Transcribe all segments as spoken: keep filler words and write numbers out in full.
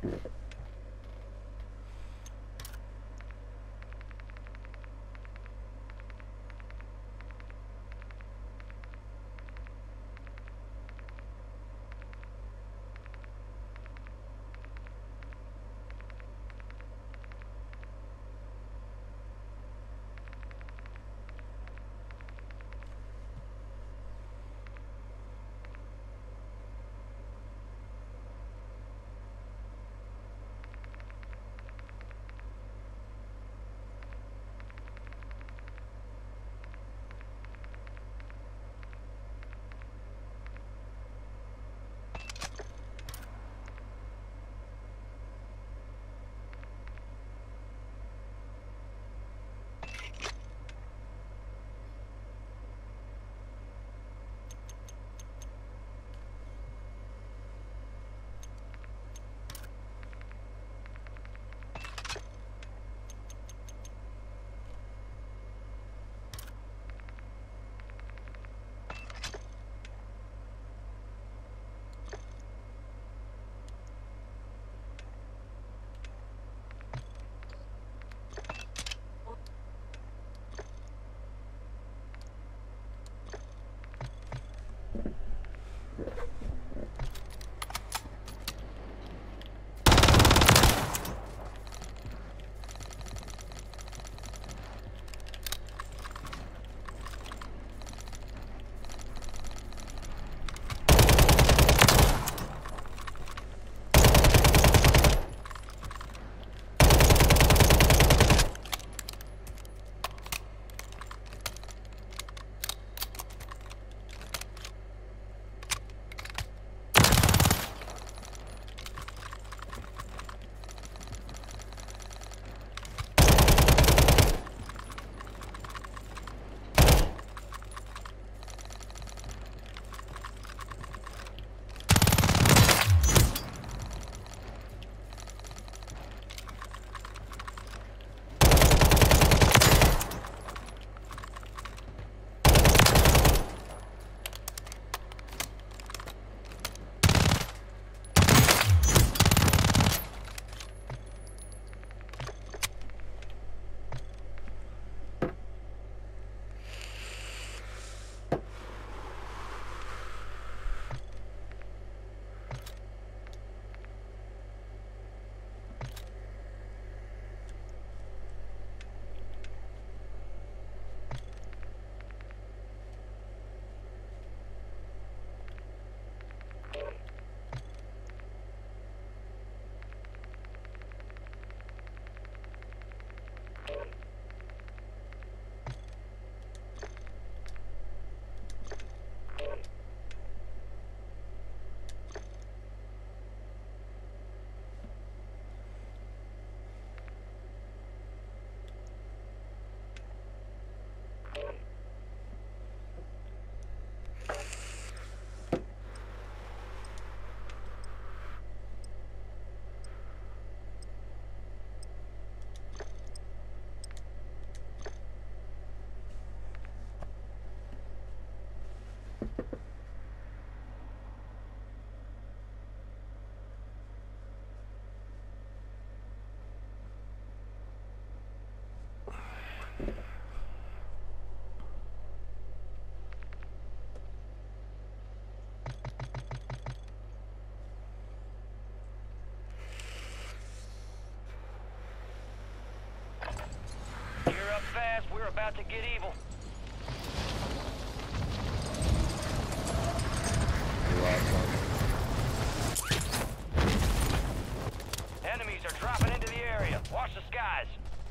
We're about to get evil. Enemies are dropping into the area. Watch the skies.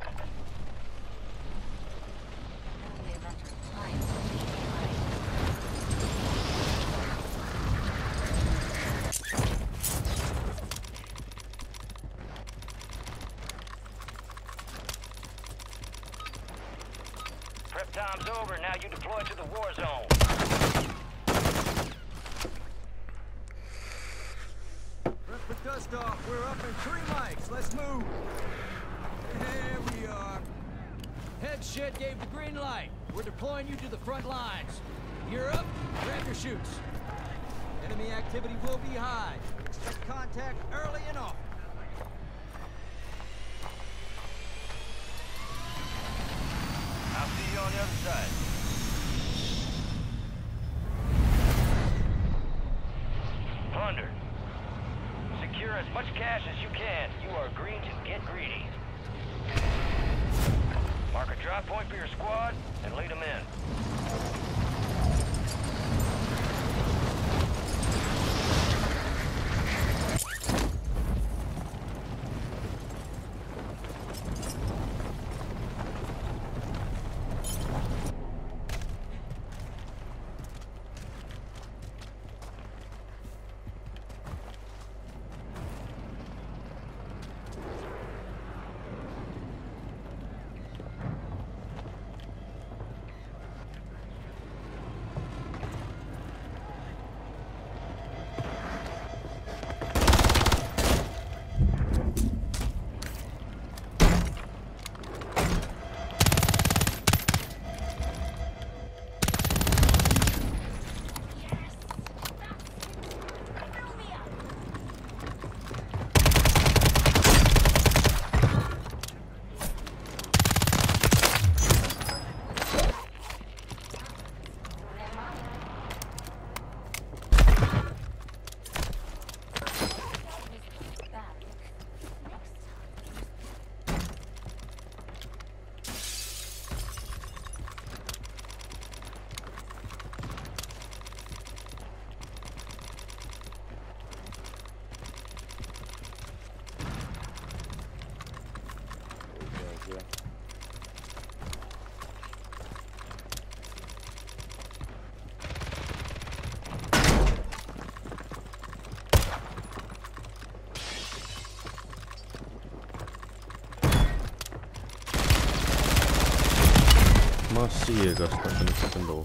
Prep time's over. Now you deploy to the war zone. Rip the dust off. We're up in three mics. Let's move. There we are. Head shit gave the green light. We're deploying you to the front lines. You're up. Grab your chutes. Enemy activity will be high. Expect contact early and often. on the other side. Plunder. Secure as much cash as you can. You are green to get greedy. Mark a drop point for your squad and lead them in. Ciegas tässä nyt sitten tuo.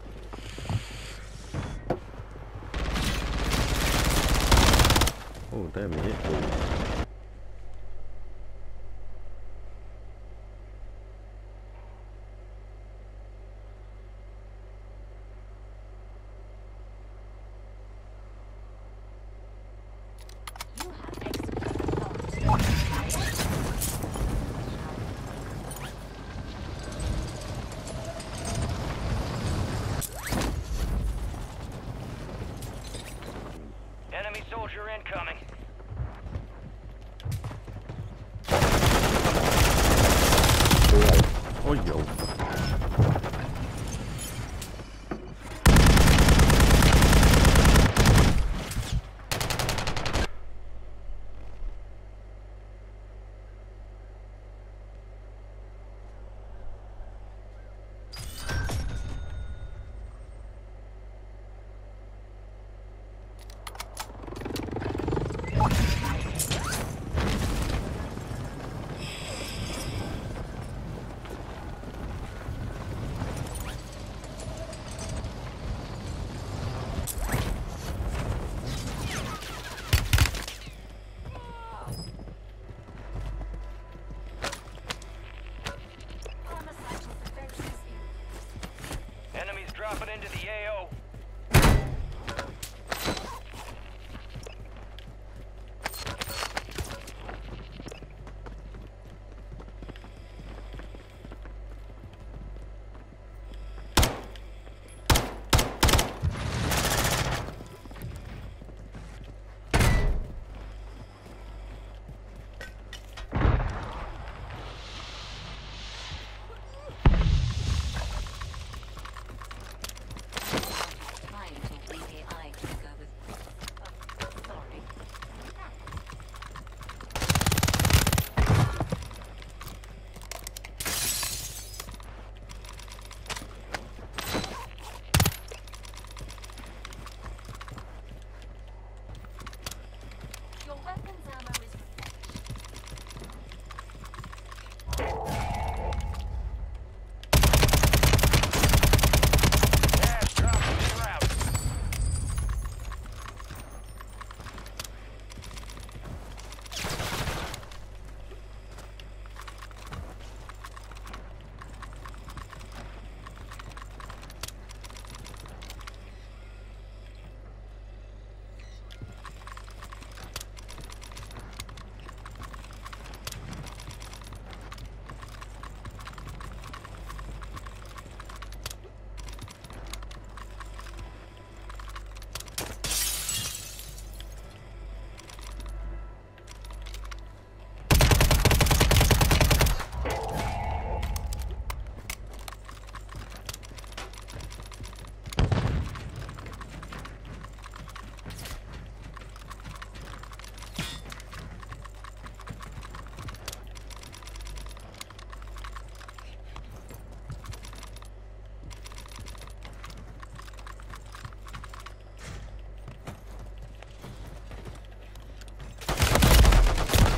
Oh, damn it. Enemy soldier incoming. Oj, jo. Enemies dropping into the A O.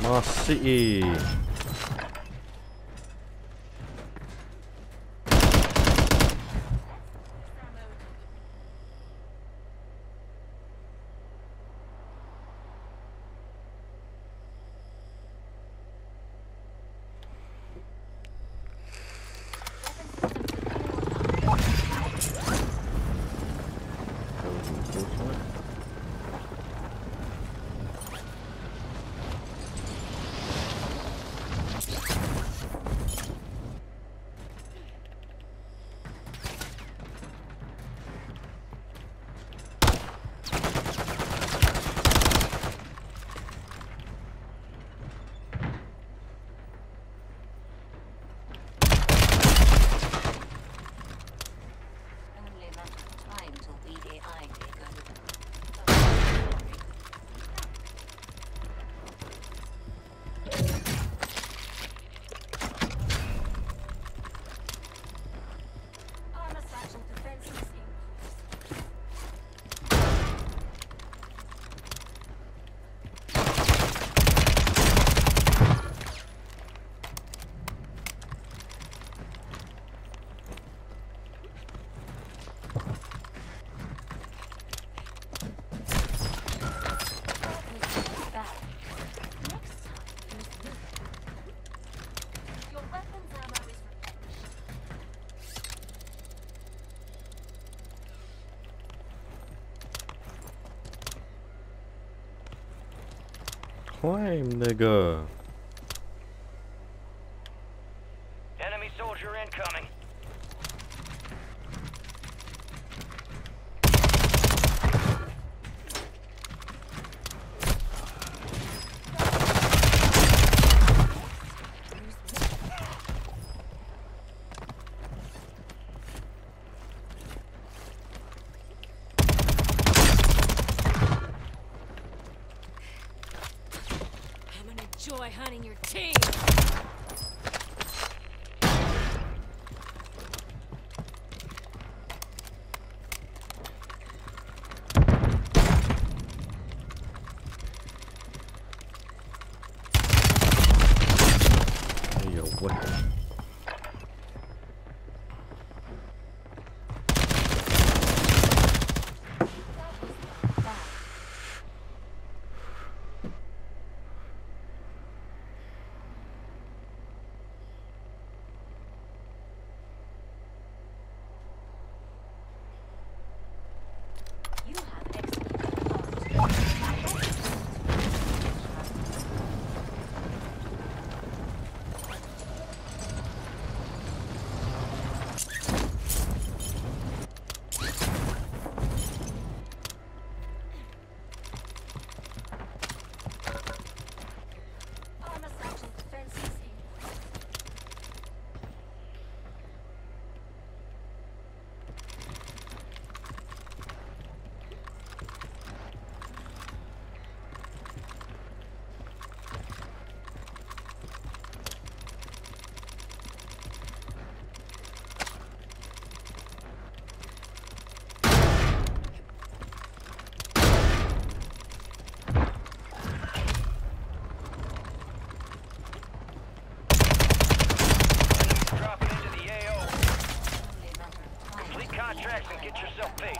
아, 씨. Climb, nigga. Enemy soldier incoming. Enjoy hunting your team. Hey, yo, what? Contracts and get yourself paid.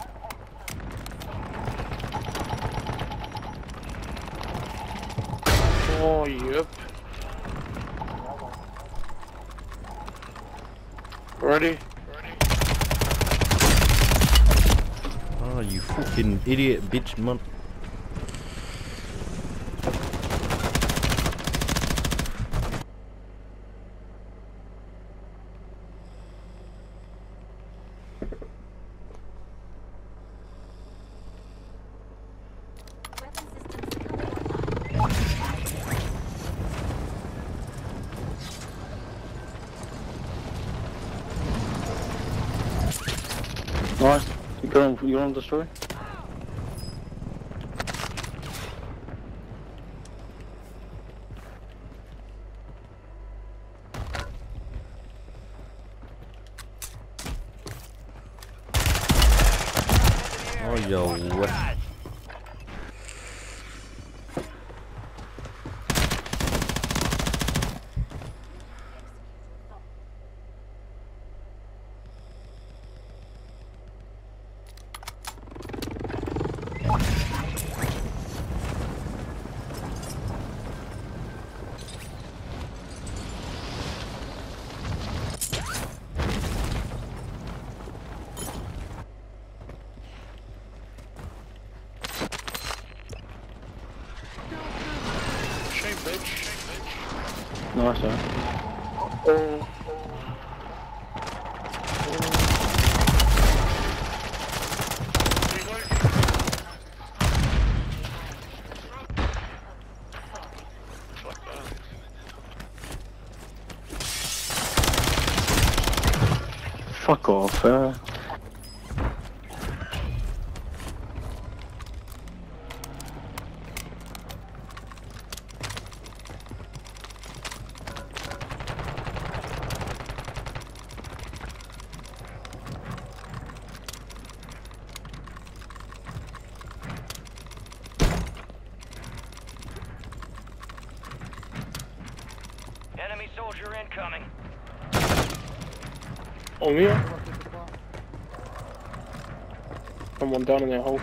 Oh, yep. Ready? Oh, you fucking idiot bitch, man. Nice. You got him, you got him destroyed? Oh, yo, what? No, sir. Oh. Fuck off, uh. Enemy soldier incoming. Oh, yeah. Someone down in that hole.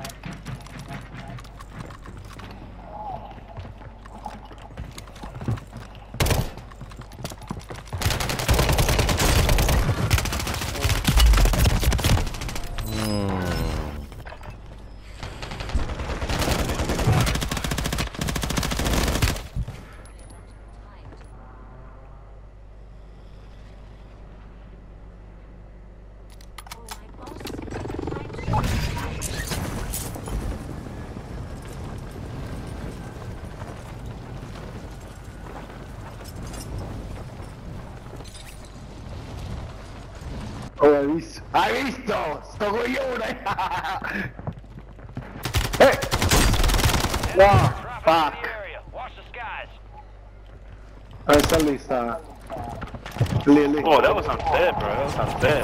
Oh, hai visto? Hai visto? Sto coglione! Eh! No! Fuck! Watch the skies. Eh, sta lì, sta. Lì, lì. Oh, that was unfair, bro. That was unfair.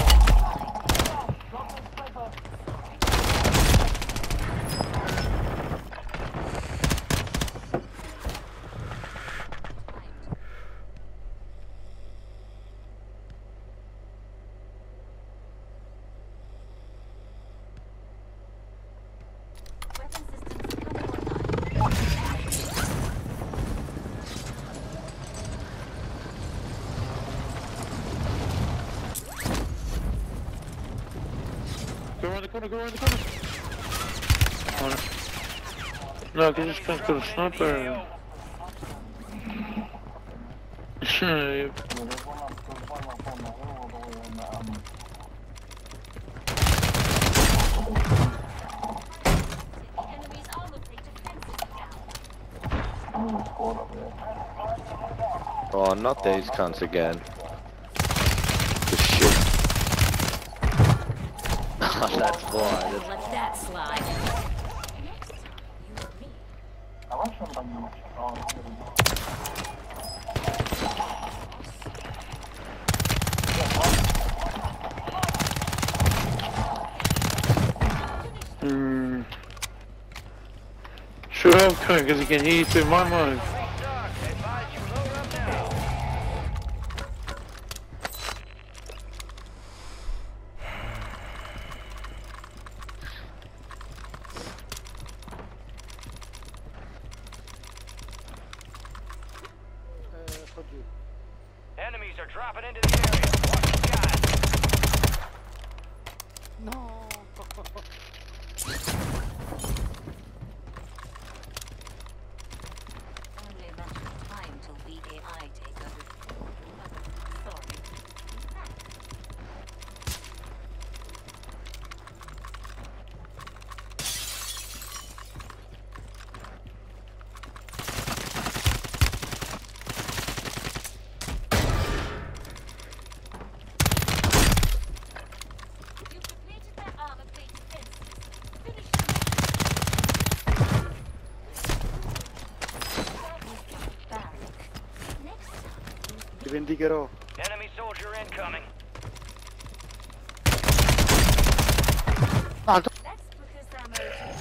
Go around the corner, go around the corner. Corner. No, I can just go to the sniper. Sure. Oh, not these cunts again. The shit. Oh, that's why. Let that slide. Hmm. Sure, I'm coming because he can hear you through my mind. Enemies are dropping into the area. Watch the skies. Only a matter of time till the A I take over. Sorry. You've depleted their armor plate defenses. Finish them. Back. Next time. Ti vendicherò. Enemy soldier incoming. Ah, That's because they're motivated.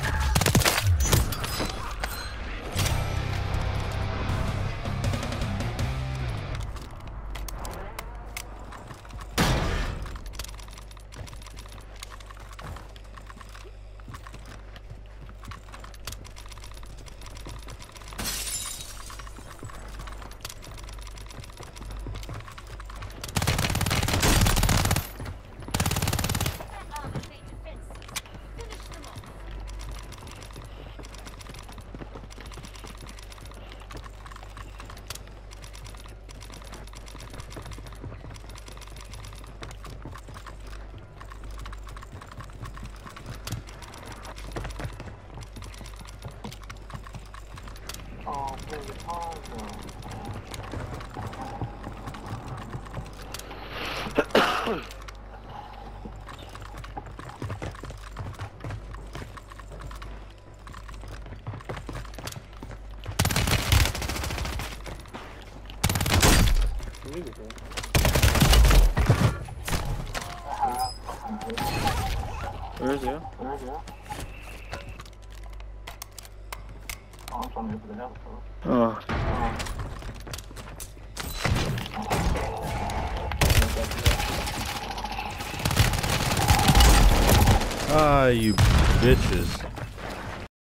Where is he? Oh. Ah, you bitches.